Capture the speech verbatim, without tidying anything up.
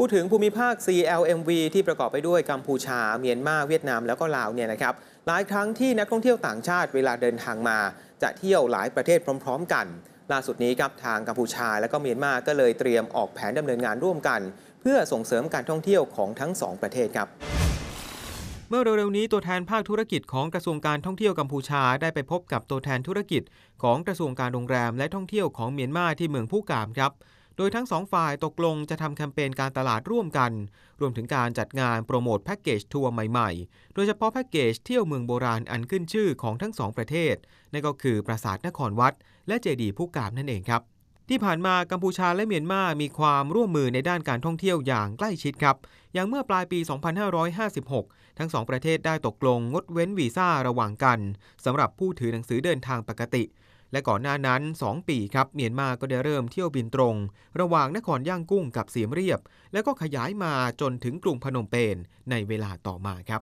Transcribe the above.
พูดถึงภูมิภาค ซี แอล เอ็ม วี ที่ประกอบไปด้วยกัมพูชาเมียนมาเวียดนามแล้วก็ลาวเนี่ยนะครับหลายครั้งที่นักท่องเที่ยวต่างชาติเวลาเดินทางมาจะเที่ยวหลายประเทศพร้อมๆกันล่าสุดนี้ครับทางกัมพูชาและก็เมียนมาก็เลยเตรียมออกแผนดำเนินงานร่วมกันเพื่อส่งเสริมการท่องเที่ยวของทั้งสองประเทศครับเมื่อเร็วๆนี้ตัวแทนภาคธุรกิจของกระทรวงการท่องเที่ยวกัมพูชาได้ไปพบกับตัวแทนธุรกิจของกระทรวงการโรงแรมและท่องเที่ยวของเมียนมาที่เมืองผู้กามครับโดยทั้งสองฝ่ายตกลงจะทำแคมเปญการตลาดร่วมกันรวมถึงการจัดงานโปรโมทแพ็กเกจทัวร์ใหม่ๆโดยเฉพาะแพ็กเกจเที่ยวเมืองโบราณอันขึ้นชื่อของทั้งสองประเทศนั่นก็คือปราสาทนครวัดและเจดีย์ผู้กามนั่นเองครับที่ผ่านมากัมพูชาและเมียนมามีความร่วมมือในด้านการท่องเที่ยวอย่างใกล้ชิดครับอย่างเมื่อปลายปี สองพันห้าร้อยห้าสิบหก ทั้งสองประเทศได้ตกลงงดเว้นวีซ่าระหว่างกันสำหรับผู้ถือหนังสือเดินทางปกติและก่อนหน้านั้นสองปีครับเมียนมาก็ได้เริ่มเที่ยวบินตรงระหว่างนครย่างกุ้งกับเสียมเรียบแล้วก็ขยายมาจนถึงกรุงพนมเปญในเวลาต่อมาครับ